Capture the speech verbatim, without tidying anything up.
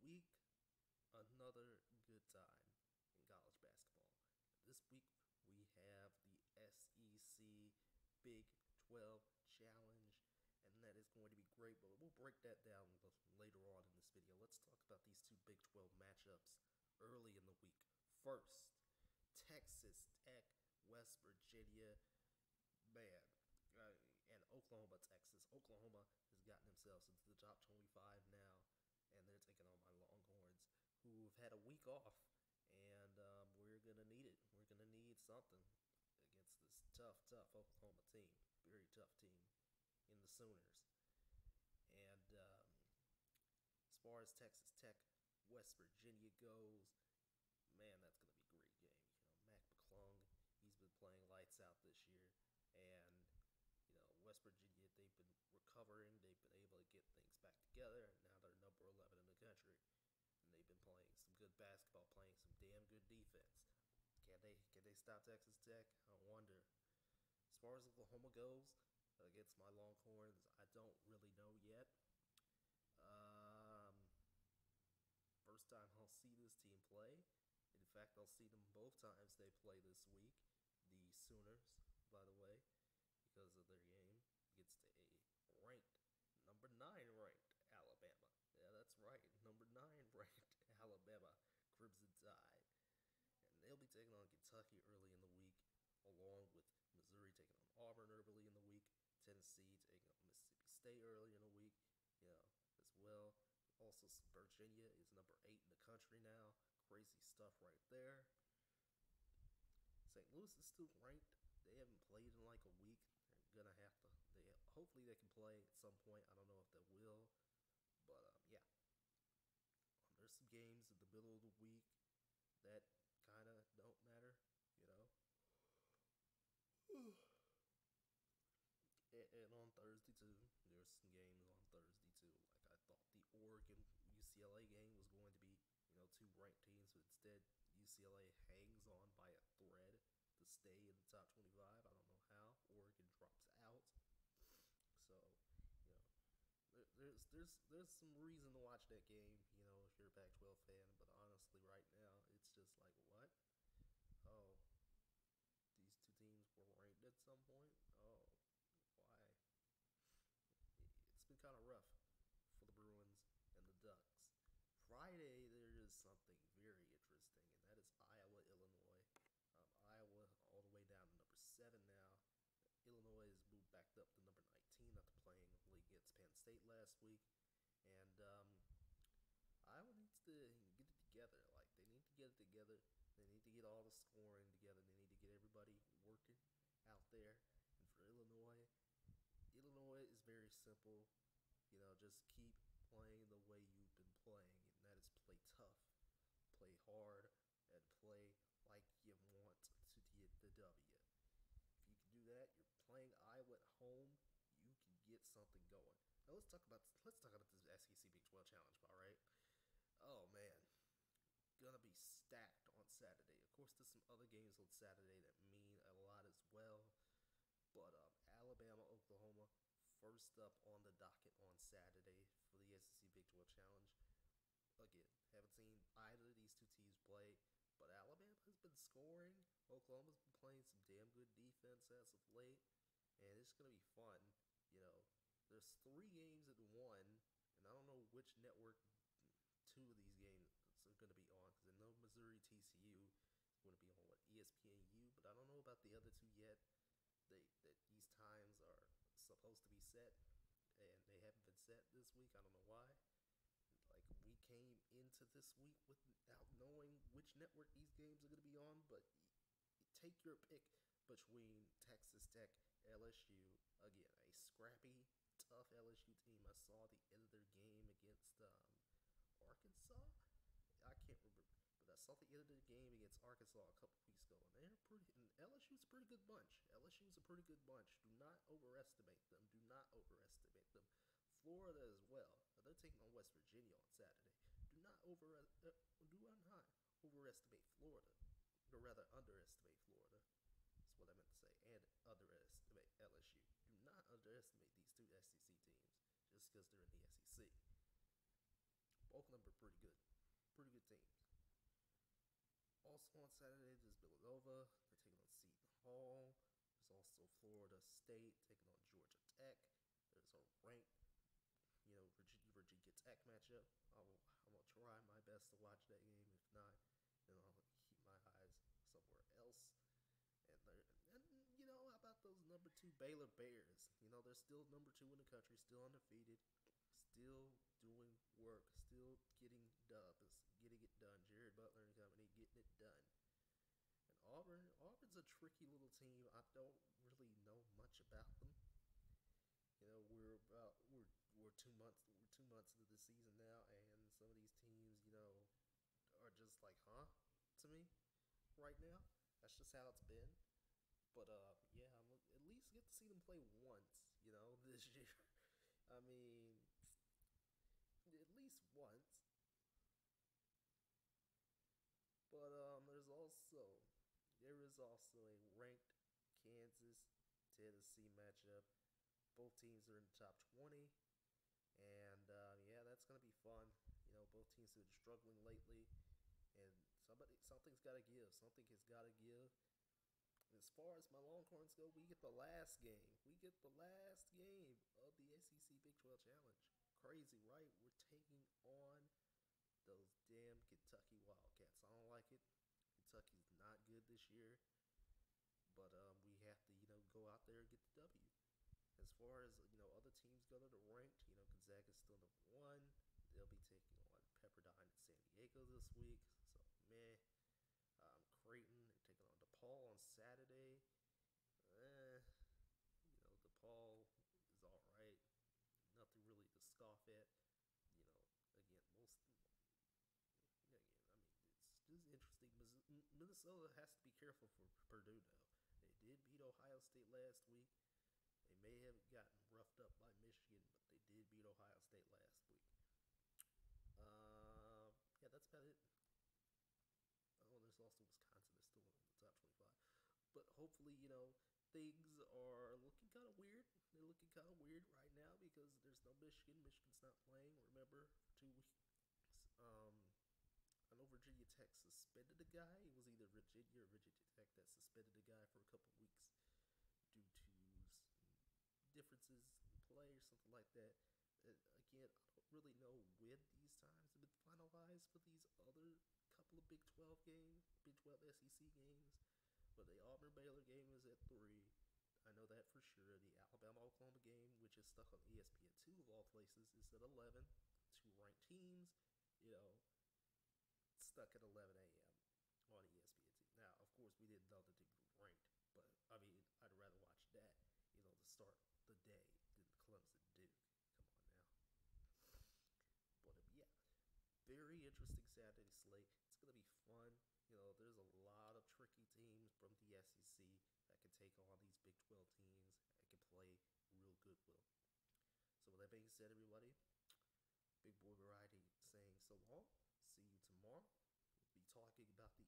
week, another good time in college basketball. This week we have the S E C Big twelve Challenge, and that is going to be great, but we'll break that down later on in this video. Let's talk about these two Big twelve matchups early in the week. First, Texas Tech, West Virginia. Man, uh, and Oklahoma, Texas. Oklahoma has gotten themselves into the top twenty-five now, and they're taking on my Longhorns, who have had a week off, and um, we're gonna need it. We're gonna need something against this tough, tough Oklahoma team. Very tough team in the Sooners. And um, as far as Texas Tech, West Virginia goes, man, that's gonna be a great game. You know, Mac McClung, he's been playing lights out this year, and you know, West Virginia, they've been recovering. They've been able to get things back together, and now they're number eleven in the country. And they've been playing some good basketball, playing some damn good defense. Can they can they stop Texas Tech? I wonder. As far as Oklahoma goes, against my Longhorns, I don't really know yet. Um, first time I'll see this team play. In fact, I'll see them both times they play this week. The Sooners, by the way, because of their game against a ranked, number nine ranked Alabama. Yeah, that's right, number nine ranked Alabama Crimson Tide. And they'll be taking on Kentucky early in the week, along with Missouri taking on Auburn early in the week, Tennessee taking on Mississippi State early in the week, you know, as well. Also, Virginia is number eight in the country now. Crazy stuff right there. Saint Louis is still ranked. They haven't played in like a week. They're gonna have to. They hopefully they can play at some point. I don't know if they will, but um, yeah. Um, there's some games in the middle of the week that kind of don't matter, you know. And, and on Thursday too, there's some games on Thursday too. Like I thought the Oregon U C L A game was going to be, you know, two ranked teams, but instead U C L A hangs on by a thread to stay in the top twenty-five. I don't know how. Oregon drops out. So, you know, there, there's there's there's some reason to watch that game, you know, if you're a Pac twelve fan. But honestly, right now, it's just like, what? Oh, these two teams were ranked at some point? Oh, why? It's been kind of rough for the Bruins and the Ducks. Friday, there is something very interesting, and that is Iowa, Illinois. Um, Iowa all the way down to number seven now. Illinois has moved back up to number nineteen after playing against Penn State last week. And um, Iowa needs to get it together. Like, they need to get it together. They need to get all the scoring together. They need to get everybody working out there. And for Illinois, Illinois is very simple. You know, just keep playing the way you've been playing, and that is play tough, play hard, and play like you want to get the W. If you can do that, you're playing Iowa at home, you can get something going. Now let's talk about let's talk about this S E C Big twelve Challenge, all right? Oh man, gonna be stacked on Saturday. Of course, there's some other games on Saturday that mean a lot as well. But um, Alabama, Oklahoma, first up on the docket on Saturday for the S E C Big twelve Challenge. Again, haven't seen either of these two teams play, but Alabama has been scoring. Oklahoma's been playing some damn good defense as of late, and it's going to be fun. You know, there's three games in one, and I don't know which network two of these games are going to be on, because I know Missouri T C U is going to be on, what, E S P N U, but I don't know about the other two yet. They, that these times are supposed to be set, and they haven't been set this week. I don't know why. Like, we came into this week without knowing which network these games are going to be on, but take your pick between Texas Tech, L S U. Again, a scrappy, tough L S U team. I saw the end of their game against um, Arkansas. I can't remember. But I saw the end of the game against Arkansas a couple weeks ago, and they're pretty. And L S U's a pretty good bunch. L S U's a pretty good bunch. Do not overestimate them. Do not overestimate them. Florida as well. They're taking on West Virginia on Saturday. Do not over. Uh, do not overestimate Florida, or rather underestimate Florida. That's what I meant to say. And underestimate L S U. Do not underestimate these two S E C teams just because they're in the S E C. outnumbered pretty good. Pretty good teams. Also on Saturday, there's Villanova. They're taking on Seton Hall. There's also Florida State taking on Georgia Tech. There's a ranked, you know, Virginia, Virginia Tech matchup. I'll, I'm going to try my best to watch that game. If not, then I'll keep my eyes somewhere else. And, and you know, how about those number two Baylor Bears? You know, they're still number two in the country, still undefeated, still doing work, still getting dubs, getting it done. Jared Butler and company getting it done. And Auburn, Auburn's a tricky little team. I don't really know much about them. You know, we're about we're we're two months we're two months into the season now, and some of these teams, you know, are just like, huh, to me, right now. That's just how it's been. But uh, yeah, I'm at least get to see them play once, you know, this year. I mean, at least once. But um, there's also there is also a ranked Kansas Tennessee matchup. Both teams are in the top twenty, and uh, yeah, that's gonna be fun. You know, both teams have been struggling lately, and somebody something's got to give. Something has got to give. As far as my Longhorns go, we get the last game. We get the last game of the S E C Big twelve Challenge. Crazy, right? We're taking on those damn Kentucky Wildcats. I don't like it. Kentucky's not good this year, but um, we have to, you know, go out there and get the W. As far as, you know, other teams go to the ranked, you know, Gonzaga's still number one. They'll be taking on Pepperdine in San Diego this week. So, meh. Um, Creighton, they're taking on DePaul on Saturday. Eh, you know, DePaul is all right. Nothing really to scoff at. You know, again, most. Again, I mean, it's just interesting. Minnesota has to be careful for Purdue, though. They did beat Ohio State last week. They may have gotten roughed up by Michigan, but they did beat Ohio State last week. Uh, yeah, that's about it. Oh, there's also Wisconsin is still in the top twenty-five. But hopefully, you know, things are looking kind of weird. They're looking kind of weird right now because there's no Michigan. Michigan's not playing, remember, for two weeks. Um, I know Virginia Tech suspended a guy. It was either Virginia or Virginia Tech that suspended a guy for a couple weeks due to differences in play or something like that. Uh, again, I don't really know when these times have been finalized for these other couple of Big twelve games, Big twelve S E C games, but the Auburn Baylor game is at three. I know that for sure. The Alabama Oklahoma game, which is stuck on E S P N two of all places, is at eleven. Two ranked teams, you know, stuck at eleven a.m. on E S P N two. Now, of course, we didn't know that they were ranked, but I mean, I'd rather watch that, you know, to start the day than Clemson Duke. Come on now. But um, yeah, very interesting Saturday slate. It's gonna be fun. You know, there's a lot of tricky teams from the S E C that can take on these Big twelve teams and can play real good will. So with that being said, everybody, Big Boy Variety saying so long. See you tomorrow. We'll be talking about the